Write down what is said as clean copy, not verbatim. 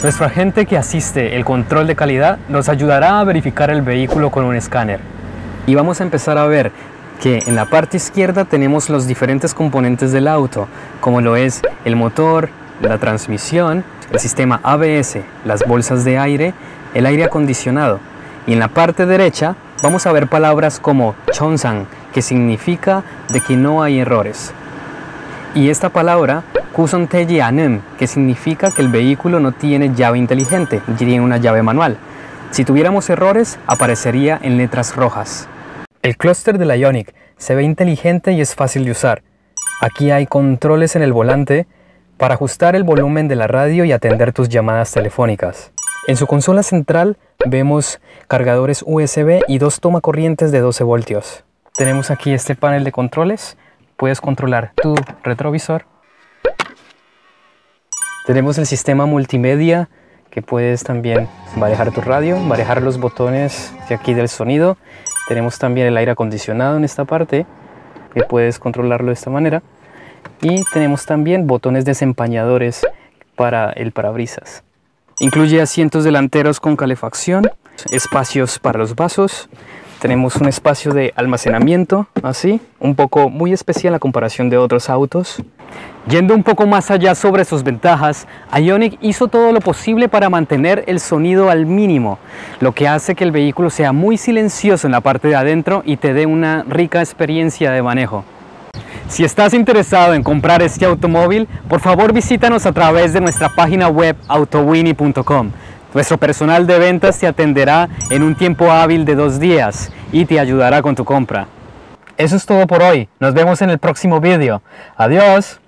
Nuestro agente que asiste el control de calidad nos ayudará a verificar el vehículo con un escáner. Y vamos a empezar a ver que en la parte izquierda tenemos los diferentes componentes del auto, como lo es el motor, la transmisión, el sistema ABS, las bolsas de aire, el aire acondicionado. Y en la parte derecha vamos a ver palabras como Chonsang, que significa de que no hay errores. Y esta palabra Kusonteji Anem, que significa que el vehículo no tiene llave inteligente, tiene una llave manual. Si tuviéramos errores, aparecería en letras rojas. El clúster de la Ioniq se ve inteligente y es fácil de usar. Aquí hay controles en el volante para ajustar el volumen de la radio y atender tus llamadas telefónicas. En su consola central vemos cargadores USB y dos tomacorrientes de 12 voltios. Tenemos aquí este panel de controles. Puedes controlar tu retrovisor. Tenemos el sistema multimedia, que puedes también manejar tu radio, manejar los botones de aquí del sonido. Tenemos también el aire acondicionado en esta parte, que puedes controlarlo de esta manera. Y tenemos también botones desempañadores para el parabrisas. Incluye asientos delanteros con calefacción, espacios para los vasos. Tenemos un espacio de almacenamiento, así, un poco muy especial a comparación de otros autos. Yendo un poco más allá sobre sus ventajas, Ioniq hizo todo lo posible para mantener el sonido al mínimo, lo que hace que el vehículo sea muy silencioso en la parte de adentro y te dé una rica experiencia de manejo. Si estás interesado en comprar este automóvil, por favor visítanos a través de nuestra página web autowini.com. Nuestro personal de ventas te atenderá en un tiempo hábil de 2 días y te ayudará con tu compra. Eso es todo por hoy. Nos vemos en el próximo vídeo. Adiós.